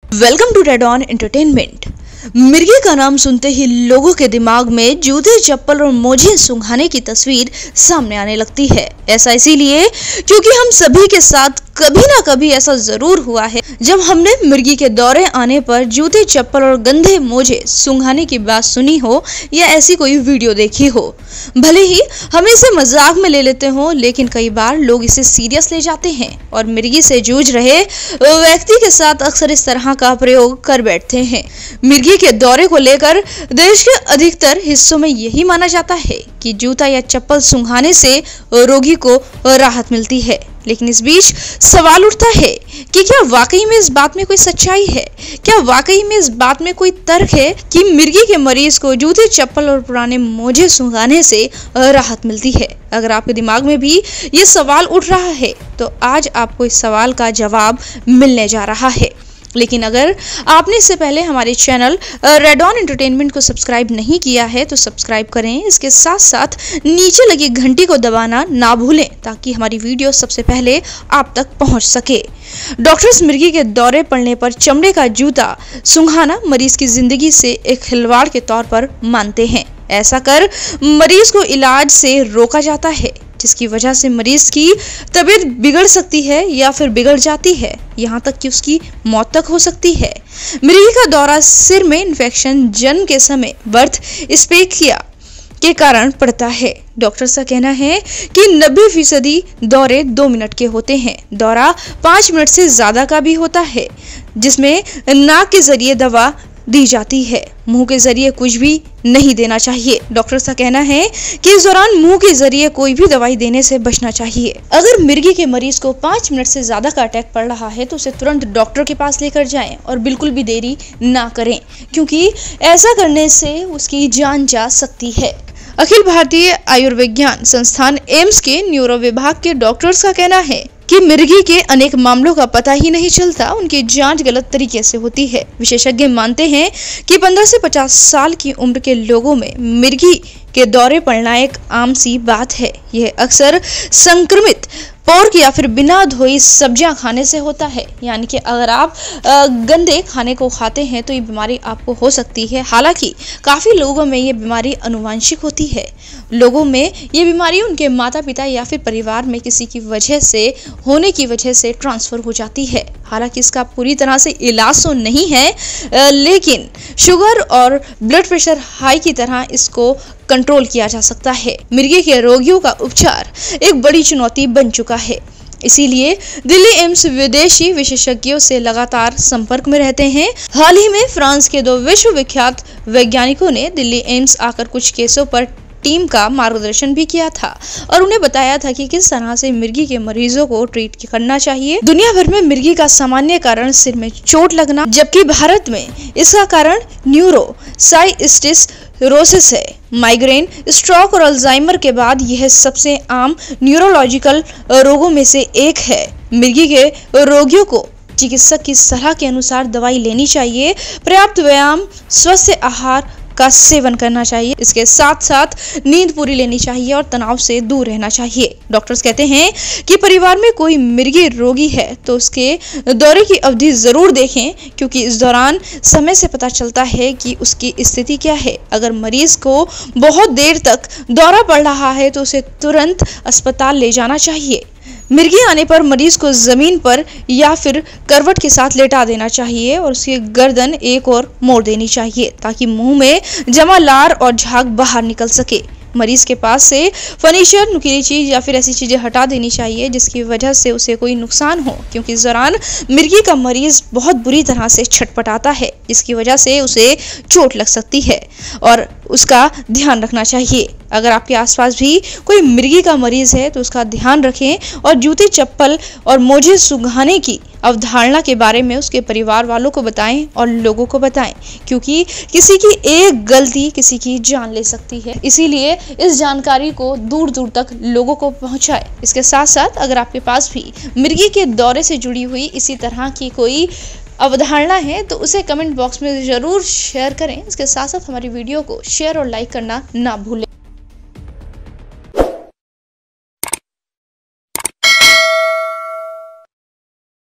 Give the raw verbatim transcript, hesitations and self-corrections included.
Welcome to red on entertainment. मिर्गी का नाम सुनते ही लोगों के दिमाग में जूते, चप्पल और मोजे सूंघाने की तस्वीर सामने आने लगती है। ऐसा इसीलिए क्योंकि हम सभी के साथ कभी ना कभी ऐसा जरूर हुआ है जब हमने मिर्गी के दौरे आने पर जूते, चप्पल और गंदे मोजे सूंघाने की बात सुनी हो या ऐसी कोई वीडियो देखी हो। भले ही हम इसे मजाक में ले लेते हो, लेकिन कई बार लोग इसे सीरियस ले जाते हैं और मिर्गी से जूझ रहे व्यक्ति के साथ अक्सर इस तरह का प्रयोग कर बैठते हैं। मिर्गी के दौरे को लेकर देश के अधिकतर हिस्सों में यही माना जाता है कि जूता या चप्पल सूंघाने से रोगी को राहत मिलती है। लेकिन इस बीच सवाल उठता है कि क्या वाकई में इस बात में कोई सच्चाई है? क्या वाकई में इस बात में कोई तर्क है कि मिर्गी के मरीज को जूते, चप्पल और पुराने मोजे सूंघाने से राहत मिलती है? अगर आपके दिमाग में भी ये सवाल उठ रहा है तो आज आपको इस सवाल का जवाब मिलने जा रहा है। लेकिन अगर आपने इससे पहले हमारे चैनल रेड ऑन एंटरटेनमेंट को सब्सक्राइब नहीं किया है तो सब्सक्राइब करें। इसके साथ साथ नीचे लगी घंटी को दबाना ना भूलें ताकि हमारी वीडियो सबसे पहले आप तक पहुंच सके। डॉक्टर्स मिर्गी के दौरे पड़ने पर चमड़े का जूता सूंघाना मरीज की जिंदगी से एक खिलवाड़ के तौर पर मानते हैं। ऐसा कर मरीज को इलाज से रोका जाता है, जिसकी वजह से मरीज की तबीयत बिगड़ सकती है या फिर बिगड़ जाती है, यहाँ तक कि उसकी मौत तक हो सकती है। मिर्गी का दौरा सिर में इन्फेक्शन जन्म के समय बर्थ स्पेकिया के कारण पड़ता है। डॉक्टर्स का कहना है कि नब्बे फीसदी दौरे दो मिनट के होते हैं। दौरा पाँच मिनट से ज्यादा का भी होता है, जिसमें नाक के जरिए दवा दी जाती है। मुंह के जरिए कुछ भी नहीं देना चाहिए। डॉक्टर का कहना है कि इस दौरान मुंह के जरिए कोई भी दवाई देने से बचना चाहिए। अगर मिर्गी के मरीज को पाँच मिनट से ज्यादा का अटैक पड़ रहा है तो उसे तुरंत डॉक्टर के पास लेकर जाएं और बिल्कुल भी देरी ना करें, क्योंकि ऐसा करने से उसकी जान जा सकती है। अखिल भारतीय आयुर्विज्ञान संस्थान एम्स के न्यूरो विभाग के डॉक्टर्स का कहना है कि मिर्गी के अनेक मामलों का पता ही नहीं चलता, उनकी जांच गलत तरीके से होती है। विशेषज्ञ मानते हैं कि पंद्रह से पचास साल की उम्र के लोगों में मिर्गी के दौरे पड़ना एक आम सी बात है। यह अक्सर संक्रमित पोर्क या फिर बिना धोई सब्जियां खाने से होता है। यानी कि अगर आप गंदे खाने को खाते हैं तो ये बीमारी आपको हो सकती है। हालांकि काफी लोगों में ये बीमारी आनुवंशिक होती है। लोगों में ये बीमारी उनके माता पिता या फिर परिवार में किसी की वजह से होने की वजह से ट्रांसफर हो जाती है। हालांकि इसका पूरी तरह से इलाज तो नहीं है, लेकिन शुगर और ब्लड प्रेशर हाई की तरह इसको कंट्रोल किया जा सकता है। मिर्गी के रोगियों का उपचार एक बड़ी चुनौती बन चुका है, इसीलिए दिल्ली एम्स विदेशी विशेषज्ञों से लगातार संपर्क में रहते हैं। हाल ही में फ्रांस के दो विश्वविख्यात वैज्ञानिकों ने दिल्ली एम्स आकर कुछ केसों पर टीम का मार्गदर्शन भी किया था और उन्हें बताया था कि किस तरह से मिर्गी के मरीजों को ट्रीट करना चाहिए। दुनिया भर में मिर्गी का सामान्य कारण सिर में चोट लगना, जबकि भारत में इसका कारण न्यूरो साइस्टिस रोसिस है। माइग्रेन, स्ट्रोक और अल्जाइमर के बाद यह सबसे आम न्यूरोलॉजिकल रोगों में से एक है। मिर्गी के रोगियों को चिकित्सक की सलाह के अनुसार दवाई लेनी चाहिए, पर्याप्त व्यायाम, स्वस्थ आहार का सेवन करना चाहिए। इसके साथ साथ नींद पूरी लेनी चाहिए और तनाव से दूर रहना चाहिए। डॉक्टर्स कहते हैं कि परिवार में कोई मिर्गी रोगी है तो उसके दौरे की अवधि जरूर देखें, क्योंकि इस दौरान समय से पता चलता है कि उसकी स्थिति क्या है। अगर मरीज को बहुत देर तक दौरा पड़ रहा है तो उसे तुरंत अस्पताल ले जाना चाहिए। मिर्गी आने पर मरीज को जमीन पर या फिर करवट के साथ लेटा देना चाहिए और उसकी गर्दन एक और मोड़ देनी चाहिए ताकि मुंह में जमा लार और झाग बाहर निकल सके। मरीज के पास से फर्नीचर, नुकीली चीज या फिर ऐसी चीजें हटा देनी चाहिए जिसकी वजह से उसे कोई नुकसान हो, क्योंकि इस दौरान मिर्गी का मरीज बहुत बुरी तरह से छटपटाता है, जिसकी वजह से उसे चोट लग सकती है और उसका ध्यान रखना चाहिए। अगर आपके आसपास भी कोई मिर्गी का मरीज है तो उसका ध्यान रखें और जूते, चप्पल और मोजे सूंघाने की अवधारणा के बारे में उसके परिवार वालों को बताएं और लोगों को बताएं, क्योंकि किसी की एक गलती किसी की जान ले सकती है। इसीलिए इस जानकारी को दूर दूर तक लोगों को पहुंचाएं। इसके साथ साथ अगर आपके पास भी मिर्गी के दौरे से जुड़ी हुई इसी तरह की कोई अवधारणा है तो उसे कमेंट बॉक्स में जरूर शेयर करें। इसके साथ साथ हमारी वीडियो को शेयर और लाइक करना ना भूलें।